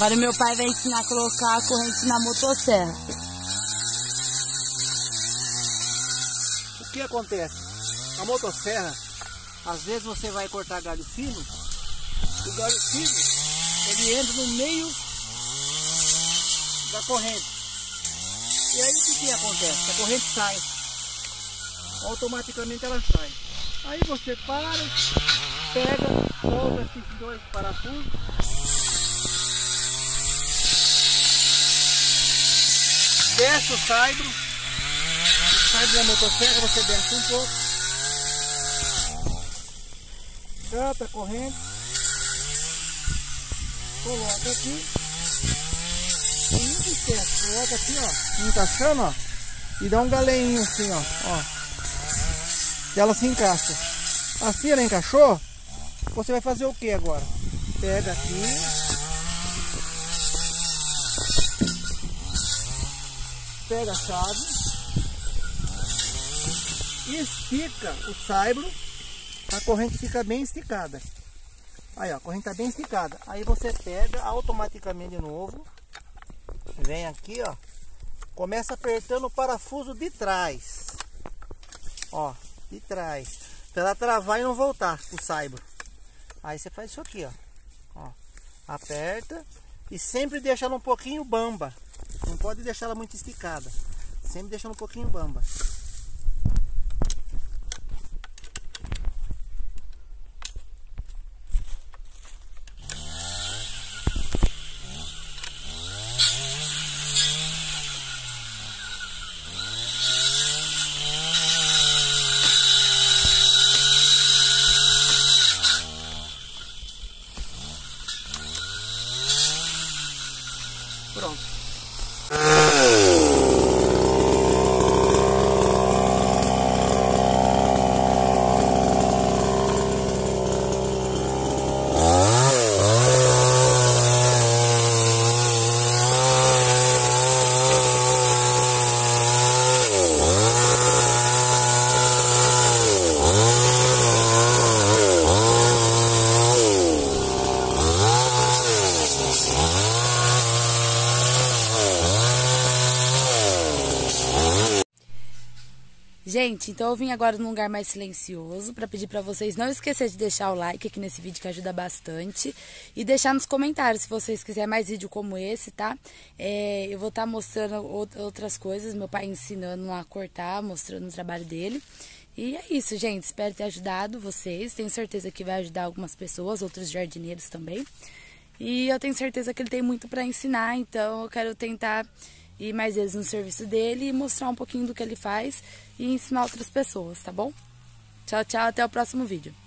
Agora meu pai vai ensinar a colocar a corrente na motosserra. O que acontece? A motosserra, às vezes você vai cortar galho fino, o galho fino ele entra no meio da corrente. E aí o que acontece? A corrente sai. Automaticamente ela sai. Aí você para, pega, solta esses dois parafusos. Desce o saibro da motosserra, você desce um pouco. Cata a corrente. Coloca aqui. E nunca esquece, coloca aqui, ó, encaixando, ó. E dá um galeinho assim, ó. E ela se encaixa. Assim ela encaixou. Você vai fazer o que agora? Pega aqui. Pega a chave. E estica o saibro. A corrente fica bem esticada. Aí, ó, a corrente tá bem esticada. Aí você pega automaticamente de novo. Vem aqui, ó. Começa apertando o parafuso de trás. Ó, de trás. Pra ela travar e não voltar o saibro. Aí você faz isso aqui, ó. Aperta. E sempre deixa ela um pouquinho bamba. Não pode deixar ela muito esticada. Sempre deixa ela um pouquinho bamba. Pronto. Gente, então eu vim agora num lugar mais silencioso para pedir para vocês não esquecer de deixar o like aqui nesse vídeo que ajuda bastante e deixar nos comentários se vocês quiserem mais vídeo como esse, tá? Eu vou estar mostrando outras coisas, meu pai ensinando a cortar, mostrando o trabalho dele. E é isso, gente, espero ter ajudado vocês, tenho certeza que vai ajudar algumas pessoas, outros jardineiros também. E eu tenho certeza que ele tem muito para ensinar, então eu quero tentar ir mais vezes no serviço dele e mostrar um pouquinho do que ele faz e ensinar outras pessoas, tá bom? Tchau, tchau, até o próximo vídeo.